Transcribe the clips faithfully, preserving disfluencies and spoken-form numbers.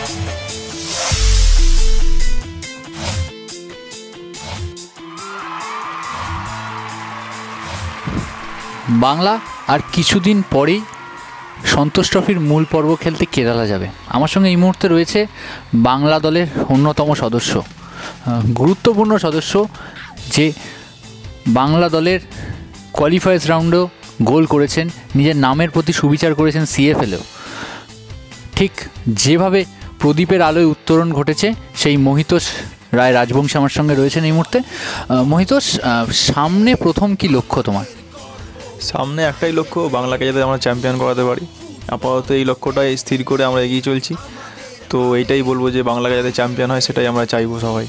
বাংলা আর কিছুদিন পরেই সন্তোষ ট্রফির মূল পর্ব খেলতে কেরালা যাবে। আমার সঙ্গে এই মুহূর্তে রয়েছে বাংলা দলের অন্যতম সদস্য, গুরুত্বপূর্ণ সদস্য, যে বাংলা দলের কোয়ালিফায়ার্স রাউন্ডেও গোল করেছেন, নিজের নামের প্রতি সুবিচার করেছেন সিএফএলেও। ঠিক যেভাবে প্রদীপের আলোয় উত্তরণ ঘটেছে, সেই মহিতোষ রায় রাজবংশী আমার সঙ্গে রয়েছেন এই মুহূর্তে। মহিতোষ, সামনে প্রথম কি লক্ষ্য তোমার? সামনে একটাই লক্ষ্য, বাংলাকে যাতে আমরা চ্যাম্পিয়ন করাতে পারি। আপাতত এই লক্ষ্যটাই স্থির করে আমরা এগিয়ে চলছি। তো এইটাই বলবো যে বাংলাকে যাতে চ্যাম্পিয়ন হয়, সেটাই আমরা চাইবো সবাই।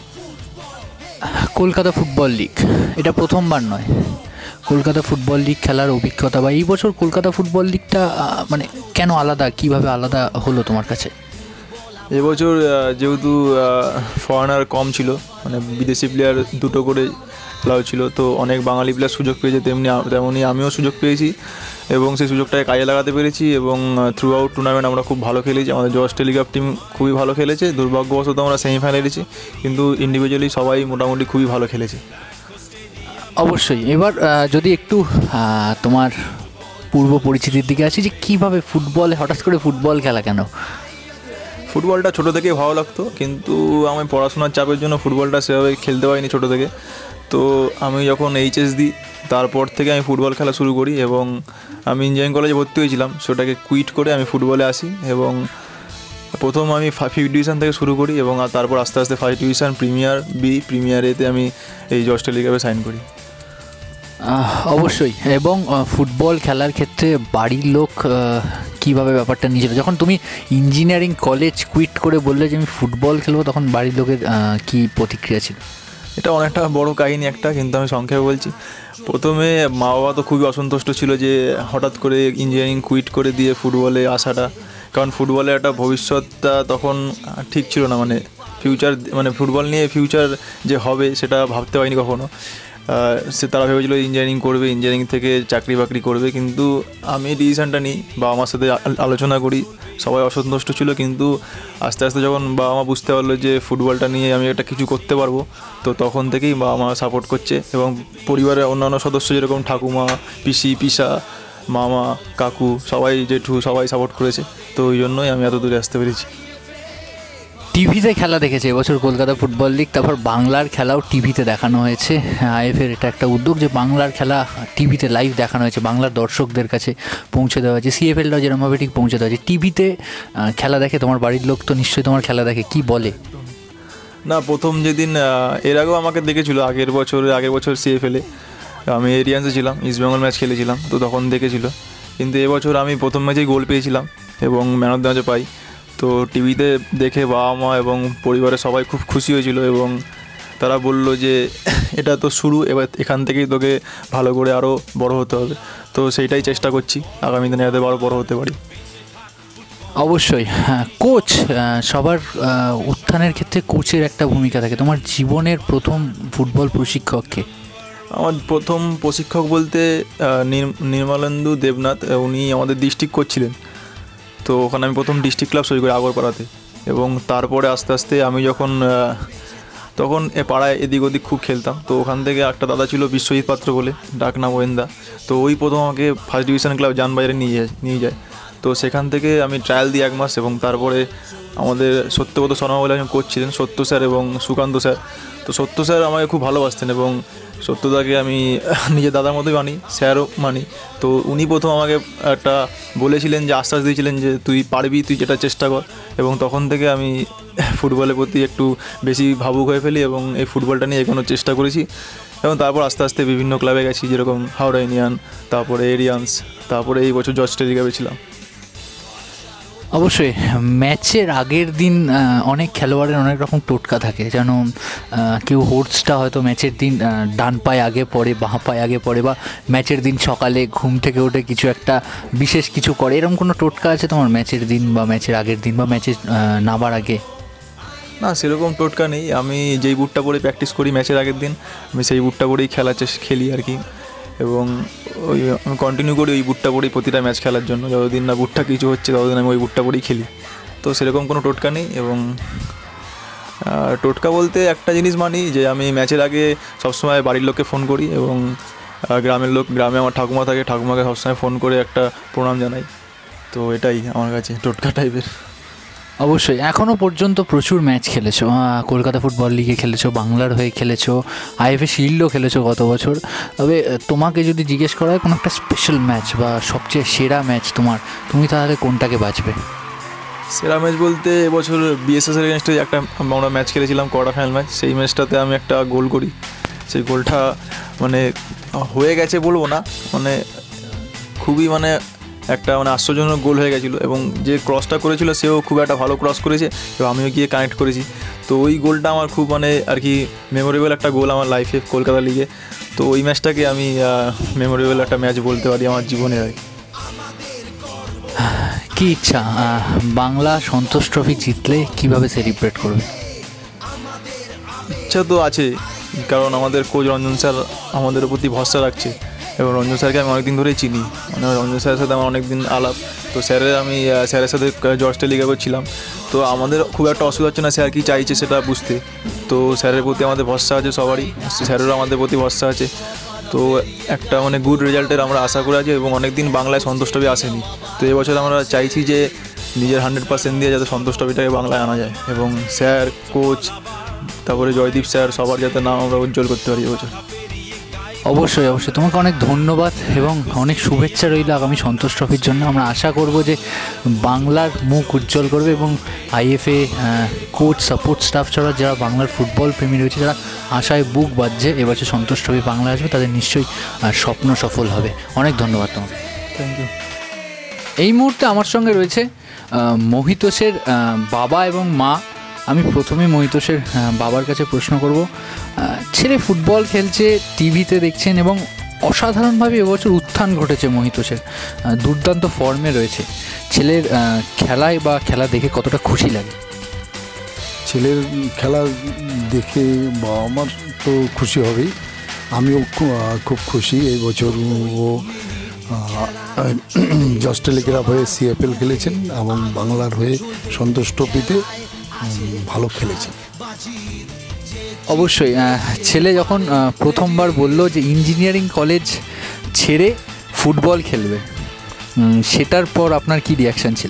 কলকাতা ফুটবল লিগ এটা প্রথমবার নয়। কলকাতা ফুটবল লিগ খেলার অভিজ্ঞতা বা এই বছর কলকাতা ফুটবল লিগটা মানে কেন আলাদা, কিভাবে আলাদা হলো তোমার কাছে? এবছর যেহেতু ফরেনার কম ছিল, মানে বিদেশি প্লেয়ার দুটো করে খেলাও ছিল, তো অনেক বাঙালি প্লেয়ার সুযোগ পেয়েছে, তেমনি তেমনি আমিও সুযোগ পেয়েছি এবং সেই সুযোগটাকে কাজে লাগাতে পেরেছি। এবং থ্রু আউট টুর্নামেন্ট আমরা খুব ভালো খেলেছি। আমাদের জর্জ টেলিগ্রাফ টিম খুবই ভালো খেলেছে। দুর্ভাগ্যবশত আমরা সেমিফাইনালে এসেছি, কিন্তু ইন্ডিভিজুয়ালি সবাই মোটামুটি খুবই ভালো খেলেছে। অবশ্যই। এবার যদি একটু তোমার পূর্ব পরিচিতির দিকে আসি, যে কীভাবে ফুটবলে হঠাৎ করে ফুটবল খেলা কেন? ফুটবলটা ছোটো থেকেই ভালো লাগতো, কিন্তু আমি পড়াশোনার চাপের জন্য ফুটবলটা সেভাবে খেলতে পারিনি ছোটো থেকে। তো আমি যখন এইচএস দিই, তারপর থেকে আমি ফুটবল খেলা শুরু করি এবং আমি ইঞ্জিনিয়ারিং কলেজে ভর্তি হয়েছিলাম, সেটাকে কুইট করে আমি ফুটবলে আসি। এবং প্রথম আমি ফিফথ ডিভিশন থেকে শুরু করি এবং তারপর আস্তে আস্তে first division, premier B, premier এতে আমি এই জর্জ টেলিগ্রাফে সাইন করি। অবশ্যই। এবং ফুটবল খেলার ক্ষেত্রে বাড়ির লোক কীভাবে ব্যাপারটা নিয়েছিল? যখন তুমি ইঞ্জিনিয়ারিং কলেজ কুইট করে বললে যে আমি ফুটবল খেলবো, তখন বাড়ির লোকের কী প্রতিক্রিয়া ছিল? এটা অনেকটা বড় কাহিনী একটা, কিন্তু আমি সংক্ষেপে বলছি। প্রথমে মা বাবা তো খুবই অসন্তুষ্ট ছিল যে হঠাৎ করে ইঞ্জিনিয়ারিং কুইট করে দিয়ে ফুটবলে আসাটা, কারণ ফুটবলে একটা ভবিষ্যৎটা তখন ঠিক ছিল না, মানে ফিউচার, মানে ফুটবল নিয়ে ফিউচার যে হবে সেটা ভাবতে পারিনি কখনো। সে তারা ভেবেছিল ইঞ্জিনিয়ারিং করবে, ইঞ্জিনিয়ারিং থেকে চাকরি বাকরি করবে, কিন্তু আমি ডিসিশানটা নিই, বাবা মার সাথে আলোচনা করি, সবাই অসন্তুষ্ট ছিল। কিন্তু আস্তে আস্তে যখন বাবা মা বুঝতে পারলো যে ফুটবলটা নিয়ে আমি একটা কিছু করতে পারবো, তো তখন থেকেই বাবা মা সাপোর্ট করছে। এবং পরিবারের অন্যান্য সদস্য যেরকম ঠাকুমা, পিসি, পিসা, মামা, কাকু, সবাই, জেঠু, সবাই সাপোর্ট করেছে। তো ওই জন্যই আমি এত দূরে আসতে পেরেছি। টিভিতে খেলা দেখেছে এবছর কলকাতা ফুটবল লিগ, তারপর বাংলার খেলাও টিভিতে দেখানো হয়েছে। আইএফের এটা একটা উদ্যোগ যে বাংলার খেলা টিভিতে লাইভ দেখানো হয়েছে, বাংলার দর্শকদের কাছে পৌঁছে দেওয়া হয়েছে। সিএফএলটাও যেরকমভাবে ঠিক পৌঁছে দেওয়া হয়েছে। টিভিতে খেলা দেখে তোমার বাড়ির লোক তো নিশ্চয়ই তোমার খেলা দেখে, কি বলে? না, প্রথম যেদিন, এর আগেও আমাকে দেখেছিল, আগের বছর আগের বছর সিএফএলে আমি এরিয়ান্সে ছিলাম, ইস্টবেঙ্গল ম্যাচ খেলেছিলাম, তো তখন দেখেছিল। কিন্তু এবছর আমি প্রথম ম্যাচেই গোল পেয়েছিলাম এবং ম্যান অফ দ্য ম্যাচও পাই। তো টিভিতে দেখে বাবা মা এবং পরিবারের সবাই খুব খুশি হয়েছিল এবং তারা বলল যে এটা তো শুরু, এবার এখান থেকেই তোকে ভালো করে আরও বড় হতে হবে। তো সেইটাই চেষ্টা করছি আগামী দিনে যাতে আরও বড় হতে পারি। অবশ্যই। হ্যাঁ, কোচ, সবার উত্থানের ক্ষেত্রে কোচের একটা ভূমিকা থাকে। তোমার জীবনের প্রথম ফুটবল প্রশিক্ষককে? আমার প্রথম প্রশিক্ষক বলতে নির্মলেন্দু দেবনাথ, উনি আমাদের ডিস্ট্রিক্ট কোচ ছিলেন। তো ওখানে আমি প্রথম ডিস্ট্রিক্ট ক্লাব সই করি আগরপাড়াতে। এবং তারপরে আস্তে আস্তে আমি যখন তখন এ পাড়ায় এদিক ওদিক খুব খেলতাম, তো ওখান থেকে একটা দাদা ছিল বিশ্বজিৎ পাত্র বলে, ডাকনাম ওয়েন্দা। তো ওই প্রথম আমাকে ফার্স্ট ডিভিশন ক্লাব জানবাজারে নিয়ে যায় নিয়ে যায় তো সেখান থেকে আমি ট্রায়াল দিই এক মাস। এবং তারপরে আমাদের সত্যব্রত শর্মা বলে একজন কোচ ছিলেন, সত্য স্যার এবং সুকান্ত স্যার। তো সত্য স্যার আমাকে খুব ভালোবাসতেন এবং সত্যদাকে আমি নিজের দাদার মতোই মানি, স্যারও মানি। তো উনি প্রথম আমাকে একটা বলেছিলেন, যে আশ্বাস দিয়েছিলেন যে তুই পারবি, তুই যেটা চেষ্টা কর। এবং তখন থেকে আমি ফুটবলের প্রতি একটু বেশি ভাবুক হয়ে ফেলি এবং এই ফুটবলটা নিয়ে এগোনোর চেষ্টা করেছি। এবং তারপর আস্তে আস্তে বিভিন্ন ক্লাবে গেছি, যেরকম হাওড়া ইউনিয়ন, তারপরে এরিয়ান্স, তারপরে এই বছর জর্জ টেলিগ্রাফে ছিলাম। অবশ্যই। ম্যাচের আগের দিন অনেক খেলোয়াড়ের অনেক রকম টোটকা থাকে, যেন কেউ হোর্সটা হয়তো ম্যাচের দিন ডান পায়ে আগে পড়ে, বাঁ পায়ে আগে পড়ে, বা ম্যাচের দিন সকালে ঘুম থেকে উঠে কিছু একটা বিশেষ কিছু করে। এরকম কোনো টোটকা আছে তোমার ম্যাচের দিন বা ম্যাচের আগের দিন বা ম্যাচে নামার আগে? না, সেরকম টোটকা নেই। আমি যেই বুটটা পরে প্র্যাকটিস করি ম্যাচের আগের দিন, আমি সেই বুটটা পরেই খেলা খেলি আর কি। এবং ওই আমি কন্টিনিউ করি ওই বুটটা পরেই প্রতিটা ম্যাচ খেলার জন্য। যতদিন না বুটটা কিছু হচ্ছে ততদিন আমি ওই বুটটা পরেই খেলি। তো সেরকম কোনো টোটকা নেই। এবং আহ, টোটকা বলতে একটা জিনিস মানি যে আমি ম্যাচের আগে সবসময় বাড়ির লোককে ফোন করি, এবং আহ, গ্রামের লোক, গ্রামে আমার ঠাকুমা থাকে, ঠাকুমাকে সবসময় ফোন করে একটা প্রণাম জানাই। তো এটাই আমার কাছে টোটকা টাইপের। অবশ্যই এখনও পর্যন্ত প্রচুর ম্যাচ খেলেছো, আহ, কলকাতা ফুটবল লিগে খেলেছো, বাংলার হয়ে খেলেছো, আইএফএ শিল্ডও খেলেছো গত বছর। তবে আহ, তোমাকে যদি জিজ্ঞেস করা হয় কোনো একটা স্পেশাল ম্যাচ বা সবচেয়ে সেরা ম্যাচ তোমার, তুমি তাহলে কোনটাকে বাছবে? সেরা ম্যাচ বলতে এবছর বিএসএস এর এগেনস্টে একটা আমরা ম্যাচ খেলেছিলাম, কোয়ার্টার ফাইনাল ম্যাচ। সেই ম্যাচটাতে আমি একটা গোল করি। সেই গোলটা মানে হয়ে গেছে বলবো না, মানে খুবই মানে একটা মানে আশ্চর্যজনক গোল হয়ে গেছিলো, এবং যে ক্রসটা করেছিল সেও খুব একটা ভালো ক্রস করেছে, এবং আমিও গিয়ে কানেক্ট করেছি। তো ওই গোলটা আমার খুব মানে আর কি মেমোরেবল একটা গোল আমার লাইফে কলকাতা লিগে। তো ওই ম্যাচটাকে আমি মেমোরেবল একটা ম্যাচ বলতে পারি আমার জীবনে আর কি। কী ইচ্ছা আহ, বাংলা সন্তোষ ট্রফি জিতলে কীভাবে সেলিব্রেট করবে? ইচ্ছা তো আছে, কারণ আমাদের কোচ রঞ্জন স্যার আমাদের প্রতি ভরসা রাখছে, এবং রঞ্জন স্যারকে আমি অনেকদিন ধরেই চিনি, মানে রঞ্জন স্যারের সাথে আমার অনেক দিন আলাপ। তো স্যারের আমি আহ, স্যারের সাথে জর্জটা লিগা করছিলাম। তো আমাদের খুব একটা অসুবিধা হচ্ছে না স্যার কী চাইছে সেটা বুঝতে। তো স্যারের প্রতি আমাদের ভরসা আছে সবারই, স্যারেরও আমাদের প্রতি ভরসা আছে। তো একটা মানে গুড রেজাল্টের আমরা আশা করে আছি, এবং অনেক দিন বাংলায় সন্তোষ ট্রফি আসেনি। তো এবছর আমরা চাইছি যে নিজের হান্ড্রেড পার্সেন্ট দিয়ে যাতে সন্তোষ ট্রফিটাকে বাংলায় আনা যায়, এবং স্যার, কোচ, তারপরে জয়দীপ স্যার, সবার যাতে নাম আমরা উজ্জ্বল করতে পারি এবছর। অবশ্যই অবশ্যই তোমাকে অনেক ধন্যবাদ এবং অনেক শুভেচ্ছা রইল আগামী সন্তোষ ট্রফির জন্য। আমরা আশা করব যে বাংলার মুখ উজ্জ্বল করবে, এবং আইএফএ কোচ, সাপোর্ট স্টাফ ছাড়া যারা বাংলার ফুটবল প্রেমী রয়েছে, যারা আশায় বুক বাজছে এবছর সন্তোষ ট্রফি বাংলা আসবে, তাদের নিশ্চয়ই আহ, স্বপ্ন সফল হবে। অনেক ধন্যবাদ তোমাকে। Thank you. এই মুহূর্তে আমার সঙ্গে রয়েছে আহ, মহিতোষের আহ, বাবা এবং মা। আমি প্রথমে মহিতোষের আহ, বাবার কাছে প্রশ্ন করব। আহ, ছেলে ফুটবল খেলছে, টিভিতে দেখছেন, এবং অসাধারণভাবে এবছর উত্থান ঘটেছে মহিতোষের, আহ, দুর্দান্ত ফর্মে রয়েছে। ছেলের আহ, খেলায় বা খেলা দেখে কতটা খুশি লাগে? ছেলের খেলা দেখে বা আমার তো খুশি হবেই, আমিও খু- আহ, খুব খুশি। এই বছর ও অস্ট্রেলিয়ার হয়ে সিএফএল খেলেছেন, এবং বাংলার হয়ে সন্তোষ ট্রফিতে উম, ভালো খেলেছেন। অবশ্যই আহ, ছেলে যখন আহ, প্রথমবার বলল যে ইঞ্জিনিয়ারিং কলেজ ছেড়ে ফুটবল খেলবে, উম, সেটার পর আপনার কি রিয়াকশান ছিল?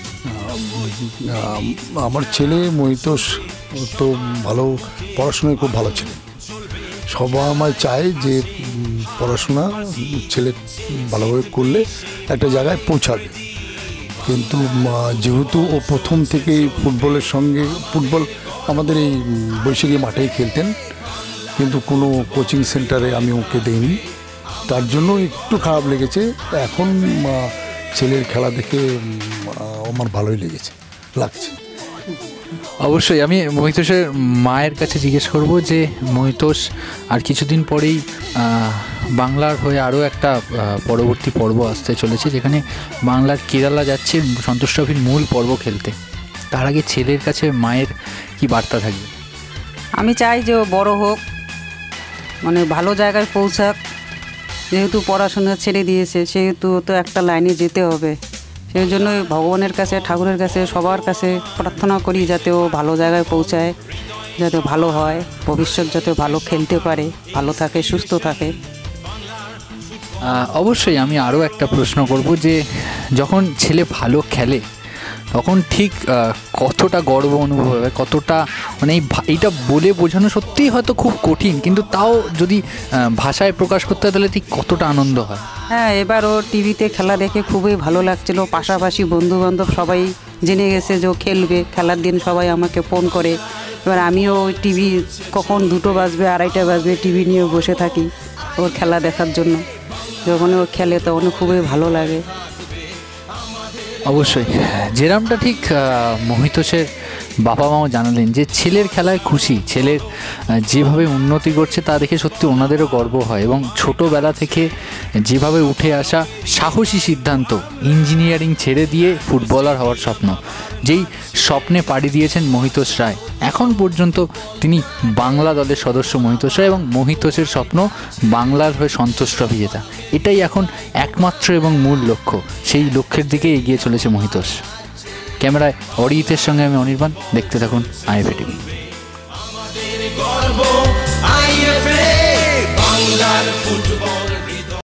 আম, আমার ছেলে মহিতোষ তো ভালো পড়াশোনায় খুব ভালো ছিলেন। সবাই আমায় চায় যে উম, পড়াশোনা ছেলে ভালোভাবে করলে একটা জায়গায় পৌঁছাবে, কিন্তু উম, যেহেতু ও প্রথম থেকেই ফুটবলের সঙ্গে, ফুটবল আমাদের এই উম, বৈশাখী মাঠেই খেলতেন, কিন্তু কোনো কোচিং সেন্টারে আমি ওকে দেইনি, তার জন্য একটু খারাপ লেগেছে। এখন উম, ছেলের খেলা দেখে উম, আমার ভালোই লেগেছে, লাগছে। অবশ্যই আমি মহিতোষের মায়ের কাছে জিজ্ঞেস করব যে মহিতোষ আর কিছুদিন পরেই আহ, বাংলার হয়ে আরও একটা আহ, পরবর্তী পর্ব আসতে চলেছে, যেখানে বাংলার কেরালা যাচ্ছে সন্তোষ ট্রফির মূল পর্ব খেলতে। তার আগে ছেলের কাছে মায়ের কি বার্তা থাকবে? আমি চাই যে ও বড় হোক, মানে ভালো জায়গায় পৌঁছাক। যেহেতু পড়াশোনা ছেড়ে দিয়েছে, সেহেতু তো একটা লাইনে যেতে হবে। সেই জন্য ভগবানের কাছে, ঠাকুরের কাছে, সবার কাছে প্রার্থনা করি যাতে ও ভালো জায়গায় পৌঁছায়, যাতে ভালো হয়, ভবিষ্যৎ যাতে ভালো খেলতে পারে, ভালো থাকে, সুস্থ থাকে। আহ, অবশ্যই আমি আরও একটা প্রশ্ন করব যে যখন ছেলে ভালো খেলে তখন ঠিক আহ, কতটা গর্ব অনুভব হবে, কতটা মানে এই ভা- এইটা বলে বোঝানো সত্যিই হয়তো খুব কঠিন, কিন্তু তাও যদি আহ, ভাষায় প্রকাশ করতে হয় তাহলে ঠিক কতটা আনন্দ হয়? হ্যাঁ, এবার ও টিভিতে খেলা দেখে খুবই ভালো লাগছিল। পাশাপাশি বন্ধুবান্ধব সবাই জেনে গেছে যে ও খেলবে, খেলার দিন সবাই আমাকে ফোন করে। এবার আমিও ওই টিভি কখন দুটো বাজবে, আড়াইটা বাজবে, টিভি নিয়ে বসে থাকি ওর খেলা দেখার জন্য। যখন ও খেলে তখন খুবই ভালো লাগে। অবশ্যই যেরমটা ঠিক আহ, মহিতোষের বাবা মাও জানালেন যে ছেলের খেলায় খুশি, ছেলের আহ, যেভাবে উন্নতি করছে তা দেখে সত্যি ওনাদেরও গর্ব হয়, এবং ছোটোবেলা থেকে যেভাবে উঠে আসা সাহসী সিদ্ধান্ত, ইঞ্জিনিয়ারিং ছেড়ে দিয়ে ফুটবলার হওয়ার স্বপ্ন, যেই স্বপ্নে পাড়ি দিয়েছেন মহিতোষ রায়। এখন পর্যন্ত তিনি বাংলা দলের সদস্য মহিতোষ রায়, এবং মহিতোষের স্বপ্ন বাংলার হয়ে সন্তোষ ট্রফি জেতা। এটাই এখন একমাত্র এবং মূল লক্ষ্য, সেই লক্ষ্যের দিকে এগিয়ে চলেছে মহিতোষ। ক্যামেরায় অরিজিতের সঙ্গে আমি অনির্বাণ, দেখতে থাকুন আইএফএ টিভি।